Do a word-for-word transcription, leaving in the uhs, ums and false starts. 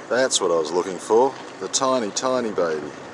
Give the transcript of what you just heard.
That's what I was looking for, the tiny, tiny baby.